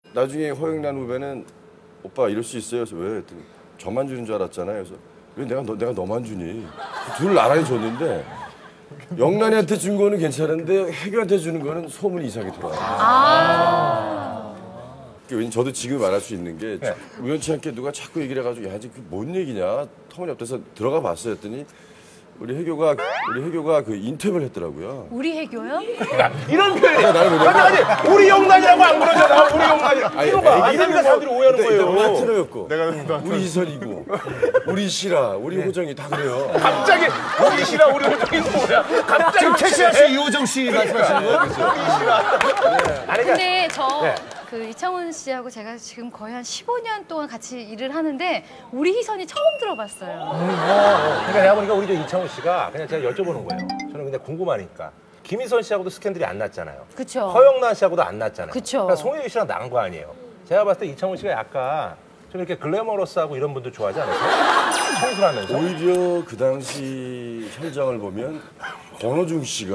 나중에 허영란 후배는 오빠 이럴 수 있어요? 그래서 왜? 했더니 저만 주는 줄 알았잖아요. 그래서 왜 내가 너만 주니? 둘 나란히 줬는데 영란이한테 준 거는 괜찮은데 혜교한테 주는 거는 소문이 이상하게 돌아요. 왜냐면 저도 지금 말할 수 있는 게 우연치 않게 누가 자꾸 얘기를 해가지고 야 지금 뭔 얘기냐 터무니없대서 들어가 봤어요 했더니 우리 혜교가 그 인터뷰를 했더라고요. 우리 해교요? 이런 표현이 아니 우리 영란이라고 안 그러잖아. 우리 영란이 이거 봐. 이러니까 사람들이 오해하는 거예요. 파트너였고 우리 희선이고 우리 시라 우리 호정이 다 그래요. 갑자기 우리 시라 우리 호정이 뭐야? 갑자기 지금 최시아 씨, 이호정 씨 말씀하시는 거예요? 우리 시라. 근데 그 이창훈 씨하고 제가 지금 거의 한 15년 동안 같이 일을 하는데 우리 희선이 처음 들어봤어요. 그러니까 내가 보니까 우리 저 이창훈 씨가 그냥 제가 여쭤보는 거예요. 저는 그냥 궁금하니까. 김희선 씨하고도 스캔들이 안 났잖아요. 그쵸. 허영란 씨하고도 안 났잖아요. 그쵸. 그러니까 송혜교 씨랑 난 거 아니에요. 제가 봤을 때 이창훈 씨가 약간 좀 이렇게 글래머러스하고 이런 분들 좋아하지 않으세요? 청순하면서. 오히려 그 당시 현장을 보면 권호중 씨가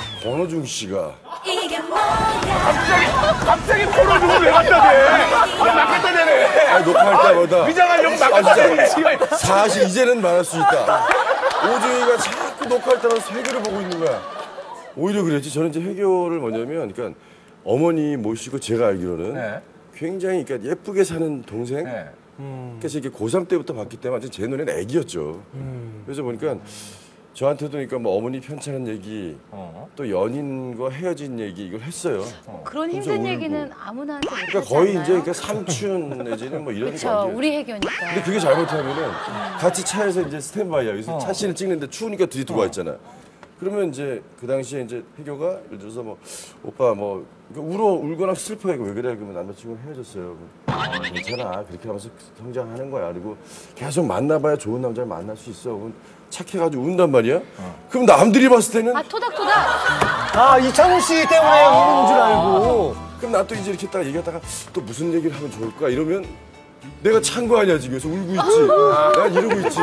갑자기 코너중을 왜 갖다 대? 맞겠다 대네. 녹화할 때마다 위장하려고 맞겠다 대네. 사실 이제는 말할 수 있다. 오중이가 자꾸 녹화할 때마다 혜교를 보고 있는 거야. 오히려 그랬지. 저는 이제 혜교를 뭐냐면 그러니까 어머니 모시고 제가 알기로는 굉장히 그러니까 예쁘게 사는 동생. 그래서 이게 고3 때부터 봤기 때문에 제 눈에는 애기였죠. 그래서 보니까 저한테도 그러니까 뭐 어머니 편찮은 얘기, 또 연인과 헤어진 얘기 이걸 했어요. 그런 힘든 얘기는 아무나 한테 못하지 그러니까 거의 않나요? 이제 그러니까 삼촌 내지는 뭐 이런 그쵸, 관계. 우리 해교니까. 근데 그게 잘못하면은 같이 차에서 이제 스탠바이야. 그래서 차 씬을 찍는데 추우니까 뒤에 두고 있잖아. 그러면 이제 그 당시에 이제 혜교가 예를 들어서 뭐 오빠 뭐 그러니까 울거나 슬퍼해. 왜 그래? 그러면 남자친구랑 헤어졌어요. 괜찮아. 그렇게 하면서 성장하는 거야. 그리고 계속 만나봐야 좋은 남자를 만날 수 있어. 그럼 착해가지고 운단 말이야. 그럼 남들이 봤을 때는 아, 토닥토닥. 아, 이창훈 씨 때문에 우는 줄 알고. 그럼 나 또 이제 이렇게 딱 얘기하다가 또 무슨 얘기를 하면 좋을까 이러면 내가 찬 거 아니야 지금. 그래서 울고 있지. 난 이러고 있지.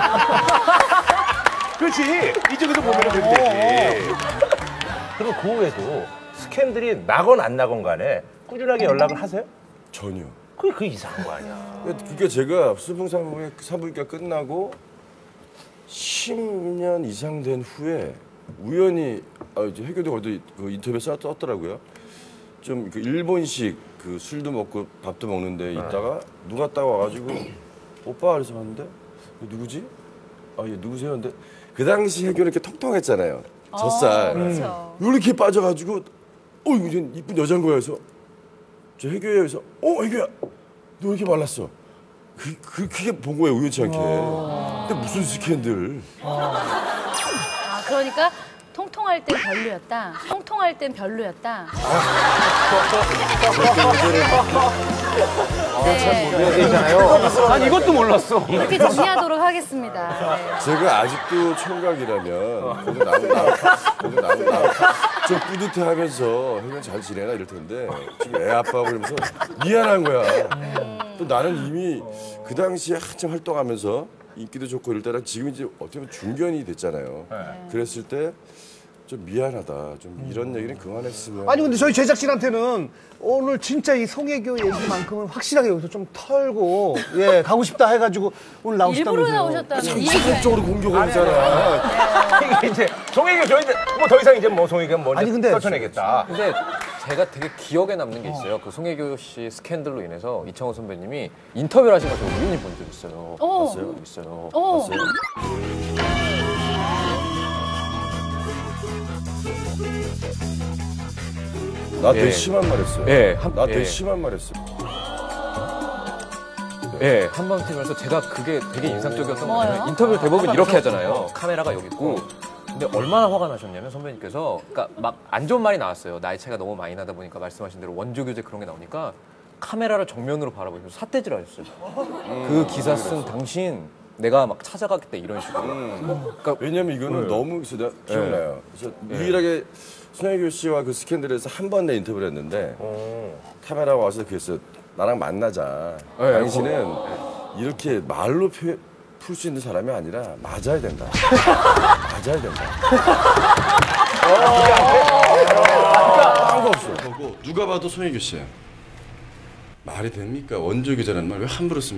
그렇지. 이쪽에서 보면 그렇게 되지. 그리고 그 후에도 스캔들이 나건 안 나건 간에 꾸준하게 연락을 하세요? 전혀. 그게 이상한 거 아니야. 그러니까 제가 수봉산부인과 끝나고 10년 이상 된 후에 우연히 이제 혜교도 거기도 그 인터뷰에 썼더라고요. 좀 그 일본식 그 술도 먹고 밥도 먹는데 있다가 누가 딱 와가지고 오빠 그래서 봤는데 누구지? 아 얘 누구세요? 근데 그 당시 혜교는 이렇게 통통했잖아요. 젖살. 그렇죠. 이렇게 빠져가지고 이거 이쁜 여자인 거야. 그래서 저 혜교야. 그래서 혜교야 너 왜 이렇게 말랐어? 그게 본 거예요 우연치 않게. 근데 무슨 스캔들? 아, 그러니까 통통할 땐 별로였다. 통통할 땐 별로였다. 네. 난 이것도 몰랐어. 이렇게 정리하도록 하겠습니다. 네. 제가 아직도 총각이라면 그래도 나는 좀 뿌듯해하면서 혜경 잘 지내나 이럴 텐데 지금 애 아빠고 그러면서 미안한 거야. 또 나는 이미 그 당시에 한참 활동하면서 인기도 좋고 이럴 때랑 지금 이제 어떻게 보면 중견이 됐잖아요. 그랬을 때 좀 미안하다. 좀 이런 얘기는 그만했으면. 아니 근데 저희 제작진한테는 오늘 진짜 이 송혜교 얘기만큼은 확실하게 여기서 좀 털고 가고 싶다 해가지고 오늘 나오셨다면서요. 일부러 나오셨다는 상습적으로 공격하잖아. 이게 이제 송혜교 저희들 뭐 더 이상 이제 뭐 송혜교가 뭔지 아니, 근데 떨쳐내겠다. 근데 제가 되게 기억에 남는 게 있어요. 그 송혜교 씨 스캔들로 인해서 이창호 선배님이 인터뷰를 하신 거 제가 우연히 본 적 있어요. 봤어요? 있어요. 봤어요? 나 되게 심한 말 했어요. 나 되게 심한 말 했어요. 한번 팀에서 제가 그게 되게 인상적이었던 뭐요? 거예요. 인터뷰 대부분 이렇게 하잖아요. 카메라가 여기 있고. 근데 얼마나 화가 나셨냐면 선배님께서 그러니까 막 안 좋은 말이 나왔어요. 나이 차이가 너무 많이 나다 보니까 말씀하신 대로 원조 교제 그런 게 나오니까 카메라를 정면으로 바라보면서 삿대질 하셨어요. 그 기사 쓴 당신 내가 막 찾아갔기 때 이런 식으로. 그러니까 왜냐면 이거는 너무 내가 기억나요. 그래서 유일하게 송혜교 씨와 그 스캔들에서 한 번 내 인터뷰를 했는데 카메라가 와서 그랬어요. 나랑 만나자. 당신은 이렇게 말로 풀 수 있는 사람이 아니라 맞아야 된다. 맞아야 된다. 딴 거 없어. 누가 봐도 송혜교 씨야. 말이 됩니까? 원조 교제라는 말 왜 함부로 씁니까?